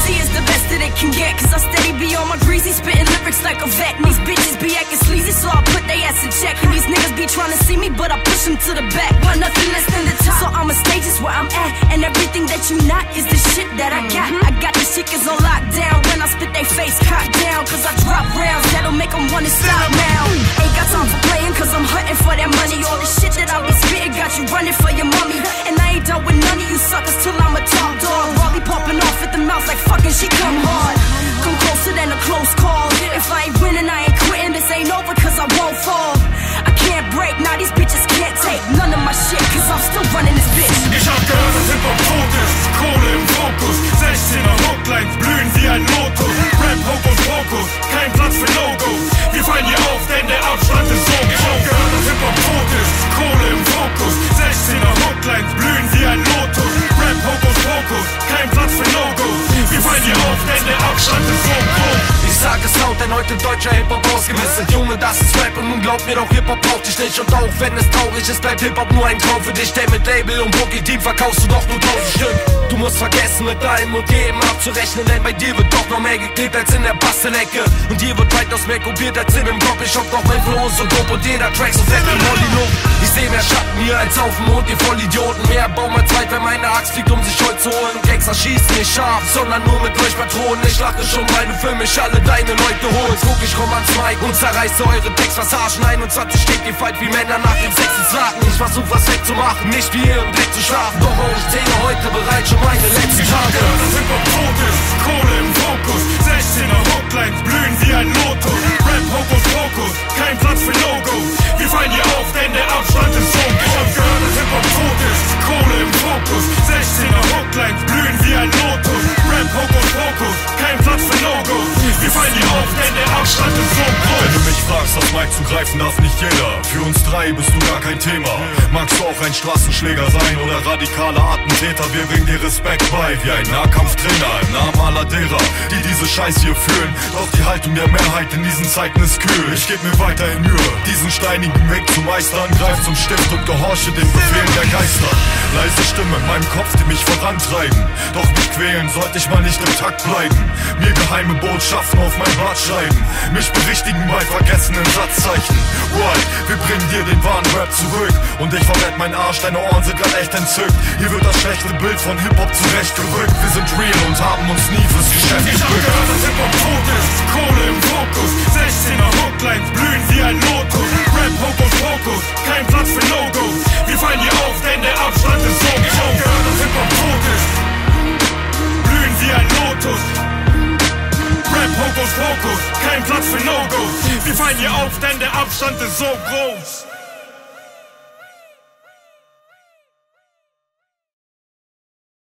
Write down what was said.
see is the best that it can get, cause I steady be on my greasy, spitting lyrics like a vet. And these bitches be acting sleazy, so I put they ass in check. And these niggas be trying to see me, but I push them to the back. Want nothing less than the top, so I'ma stage is where I'm at. And everything that you not is the shit that I got. I got these chickens on lockdown, when I spit they face cocked down, cause I drop rounds that'll make them wanna stop now. Ain't got time for playing, cause I'm hunting for that money. All the shit that I be spitting got you running for your mommy. And I ain't done with none of you suckers till I'm a top dog. Rolly popping off at the mouth like fucking she come hard. Come closer than a close call. If I ain't winning, I ain't quitting. This ain't over cause I won't fall. I can't break, now these bitches can't take none of my shit, cause I'm still running this bitch. Ich hab gehört, dass Hip-Hop tot ist, Kohle im Fokus, 16er Hooklines blühen wie ein Lotus. Rap Hokus Pokus, kein Platz für No-Gos. Wir fallen hier auf, denn der Abstand ist so groß. Ich hab gehört, dass Hip-Hop tot ist, Kohle im Fokus, 16er Hooklines blühen wie ein Lotus. Rap Hokus Pokus, kein Platz für No-Gos. Wir fallen hier auf, denn der Abstand ist so groß. Ich sag es laut, denn heute deutscher Hip-Hop ausgewiss sind. Junge, das ist Rap und nun glaub mir doch, Hip-Hop braucht dich nicht. Und auch wenn es traurig ist, bleibt Hip-Hop nur ein Traum für dich. Denn mit Label und Boogie-Team verkaufst du doch nur 1000 Stück. Du musst vergessen, mit allem und jedem abzurechnen, denn bei dir wird doch noch mehr geklebt als in der Bastelecke. Und hier wird weitaus mehr kopiert als im Block. Ich hock noch mein Flow so dope und jeder Track so fett wie Molly. Ich seh mehr Schatten hier als auf dem Mond, ihr Vollidioten. Mehr Baum als weit, wenn meine Axt fliegt, um sich heute zu holen. Gangster schießen nicht scharf, sondern nur mit Leuchtpatronen. Ich lache schon, weil du für mich alle deine Leute holst. Guck, ich komm ans Mic und zerreiße eure Textpassagen. 21 steht ihr fight wie Männer nach dem 6. Laken. Ich versuch was wegzumachen, nicht wie ihr im Dreck zu schlafen. Doch ich zähle heute bereit schon meine letzten Tage. Dass Hip-Hop tot ist, Kohle im Fokus, 16er Hooklines blühen wie ein Lotus. Rap Hokus Pokus, kein Platz für No-Gos. Wir fallen hier auf, denn der Abstand ist so groß. Ich hab gehört, dass Hip-Hop tot ist, Kohle im Fokus, 16er Hooklines blühen wie ein Lotus. Rap Hokus Pokus, kein Platz für No-Gos. Wir fallen hier auf, denn der Abstand ist so groß. Wenn du mich fragst, das Mic zu greifen darf nicht jeder. Für uns drei bist du gar kein Thema. Magst du auch ein Straßenschläger sein oder radikaler Attentäter? Wir bringen dir Respekt bei, wie ein Nahkampftrainer im Namen aller derer, die diese Scheiß hier fühlen. Doch die Haltung der Mehrheit in diesen Zeiten ist kühl. Ich geb mir weiterhin Mühe, diesen steinigen Weg zu meistern. Greif zum Stift und gehorche den Befehlen der Geister. Leise Stimme in meinem Kopf, die mich vorantreiben. Doch mich quälen sollte ich mal nicht im Takt bleiben. Mir geheime Botschaften auf mein Blatt schreiben. Mich berichtigen bei vergessenen Satzzeichen. Right, wir bringen dir den wahren Rap zurück. Und ich verwett mein Arsch, deine Ohren sind grad echt entzückt. Hier wird das schlechte Bild von Hip-Hop zurechtgerückt. Wir sind real und haben uns nie fürs Geschäft gebückt. Ich hab gehört, dass Hip-Hop tot ist, Kohle im Fokus, 16er Hooklines blühen wie ein Lotus. Rap Hokus Pokus, kein Platz für No-Gos. Wir fallen hier auf, denn der Abstand ist so groß. Ich hab gehört, dass Hip-Hop tot ist, blühen wie ein Lotus. Rap Hokus Pokus, kein Platz für No-Gos. Wir fallen hier auf, denn der Abstand ist so groß.